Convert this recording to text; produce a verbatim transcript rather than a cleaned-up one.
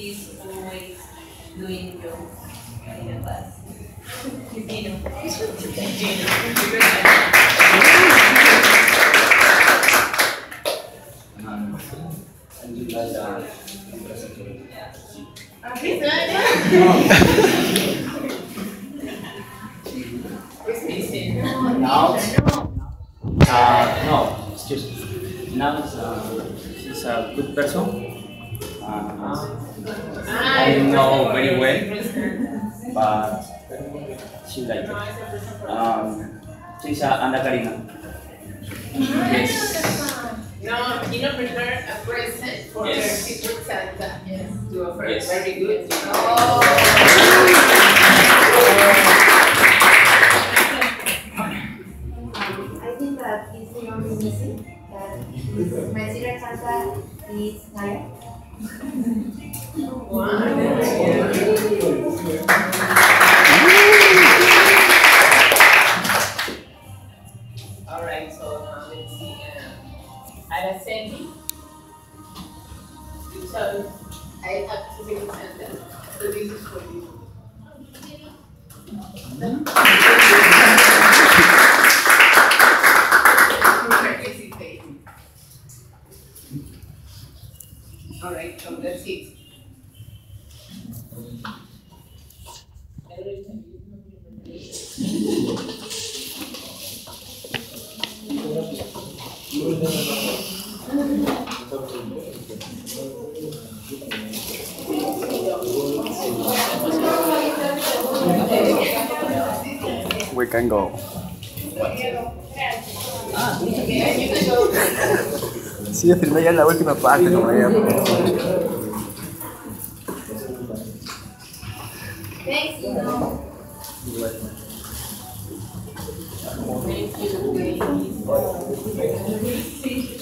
he's always doing jokes in the class. He's Gino. Gino. Um, and you guys are impressive. Okay, Now, uh, no, excuse me. Now uh, she's a good person. Uh, I know very well, but she like it. Um, she's uh, Ana Karina. Yes. no, you know, prepare a present for Yes. her Secret Santa. Yes. To a friend. Yes. Very good. Oh. I think that is the only missing. That my secret Santa is Naya. All right, so now let's see. Uh, Araceli. So I have to Secret Santa. So this is for you. All right, so that's it. We can go. Sí, yo filmé ya la última parte, no me Thanks, you know. Thank you, ladies.